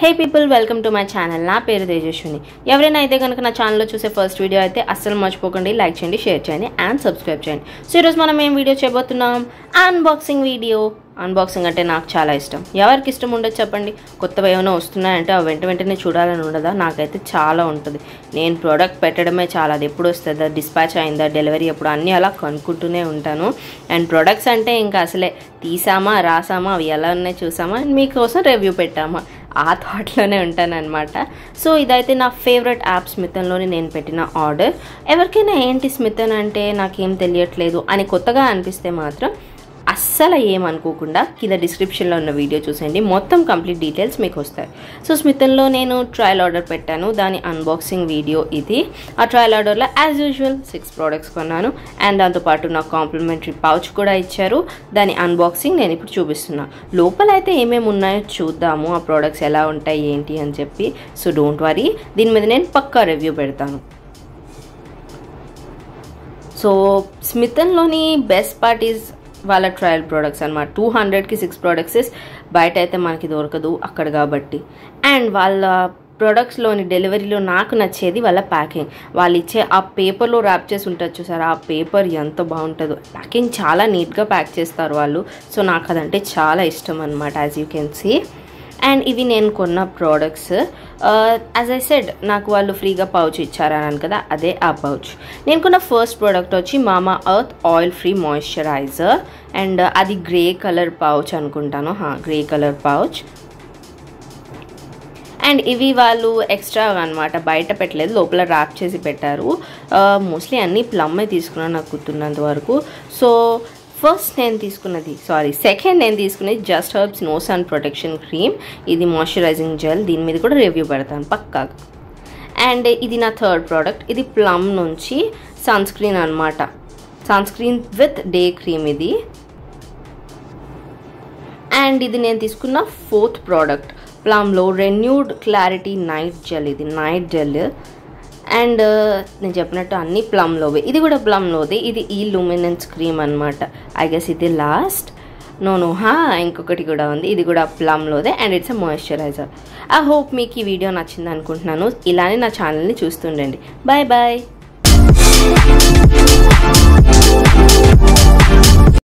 Hey people, welcome to my channel. నా పేరు తేజస్విని. ఎవరైనా అయితే గనుక నా ఛానల్ లో చూసే ఫస్ట్ వీడియో అయితే అస్సలు మర్చిపోకండి లైక్ చేయండి, షేర్ చేయండి అండ్ సబ్స్క్రైబ్ చేయండి. సో ఈ రోజు మనం ఏం వీడియో చేయబోతున్నాం? Unboxing video. అన్బాక్సింగ్ అంటే నాకు చాలా ఇష్టం. ఎవరికి ఇష్టం ఉండదు చెప్పండి? కొత్తవి ఏమైనా వస్తున్నాయంటే ఆ వెంటనే చూడాలని ఉండదా? నాకైతే చాలా ఉంటుంది. నేను ప్రోడక్ట్ పెట్టడమే చాలా, అది ఎప్పుడు వస్తుందా, డిస్పాచ్ అయిందా, డెలివరీ ఎప్పుడు, అన్నీ అలా కనుక్కుంటూనే ఉంటాను. అండ్ ప్రొడక్ట్స్ అంటే ఇంకా అసలే తీసామా రాసామా అవి ఎలా ఉన్నాయి చూసామా మీకోసం రివ్యూ పెట్టామా ఆ థాట్లోనే ఉంటానన్నమాట. సో ఇదైతే నా ఫేవరెట్ యాప్ స్మితన్లోని నేను పెట్టిన ఆర్డర్. ఎవరికైనా ఏంటి స్మితన్ అంటే నాకేం తెలియట్లేదు అని కొత్తగా అనిపిస్తే మాత్రం అస్సలు ఏమనుకోకుండా కింద డిస్క్రిప్షన్లో ఉన్న వీడియో చూసేయండి, మొత్తం కంప్లీట్ డీటెయిల్స్ మీకు వస్తాయి. సో స్మితన్లో నేను ట్రయల్ ఆర్డర్ పెట్టాను, దాని అన్బాక్సింగ్ వీడియో ఇది. ఆ ట్రయల్ ఆర్డర్లో యాజ్ యూజువల్ 6 ప్రోడక్ట్స్ కొన్నాను అండ్ దాంతోపాటు నాకు కాంప్లిమెంటరీ పౌచ్ కూడా ఇచ్చారు. దాని అన్బాక్సింగ్ నేను ఇప్పుడు చూపిస్తున్నా. లోపల అయితే ఏమేమి ఉన్నాయో చూద్దాము, ఆ ప్రోడక్ట్స్ ఎలా ఉంటాయి ఏంటి అని చెప్పి. సో డోంట్ వరీ, దీని మీద నేను పక్కా రివ్యూ పెడతాను. సో స్మితన్లోని బెస్ట్ పార్ట్ ఈజ్ వాళ్ళ ట్రయల్ ప్రోడక్ట్స్ అనమాట. 200కి 6 ప్రోడక్ట్స్ బయట అయితే మనకి దొరకదు అక్కడ కాబట్టి. అండ్ వాళ్ళ ప్రోడక్ట్స్లోని డెలివరీలో నాకు నచ్చేది వాళ్ళ ప్యాకింగ్. వాళ్ళు ఇచ్చే ఆ పేపర్లో ర్యాప్ చేసి ఉంటుంది చూసారా, ఆ పేపర్ ఎంత బాగుంటుందో. ప్యాకింగ్ చాలా నీట్గా ప్యాక్ చేస్తారు వాళ్ళు. సో నాకు అదంటే చాలా ఇష్టం అనమాట, as you can see. And ఇవి నేను కొన్న ప్రోడక్ట్స్. యాజ్ ఐ సెడ్, నాకు వాళ్ళు ఫ్రీగా పౌచ్ ఇచ్చారన్నాను కదా, అదే ఆ పౌచ్. నేను కొన్న ఫస్ట్ ప్రోడక్ట్ వచ్చి Mamaearth oil free moisturiser. And అది గ్రే కలర్ పౌచ్ అనుకుంటాను, గ్రే కలర్ పౌచ్. అండ్ ఇవి వాళ్ళు ఎక్స్ట్రా అనమాట, బయట పెట్టలేదు, లోపల ర్యాప్ చేసి పెట్టారు. మోస్ట్లీ అన్నీ ప్లమ్మే తీసుకున్నాను నాకు గుర్తున్నంత వరకు. సో సెకండ్ నేను తీసుకునేది just herbs no sun protection cream. ఇది మాయిశ్చరైజింగ్ జెల్, దీని మీద కూడా రివ్యూ పెడతాను పక్కాగా. అండ్ ఇది నా థర్డ్ ప్రోడక్ట్. ఇది ప్లమ్ నుంచి సన్ స్క్రీన్ అనమాట, sunscreen with day cream ఇది. అండ్ ఇది నేను తీసుకున్న ఫోర్త్ ప్రోడక్ట్, ప్లమ్లో రెన్యూడ్ క్లారిటీ నైట్ జెల్. ఇది నైట్ జెల్ అండ్ నేను చెప్పినట్టు అన్నీ ప్లమ్లోవే. ఇది కూడా ప్లమ్లోదే. ఇది ఈ లూమినెన్స్ క్రీమ్ అనమాట. ఐ గెస్ ఇది లాస్ట్. ఇంకొకటి కూడా ఉంది, ఇది కూడా ప్లమ్లోదే and it's a moisturiser. I hope మీకు ఈ వీడియో నచ్చింది అనుకుంటున్నాను. ఇలానే నా ఛానల్ని చూస్తుండండి. Bye bye.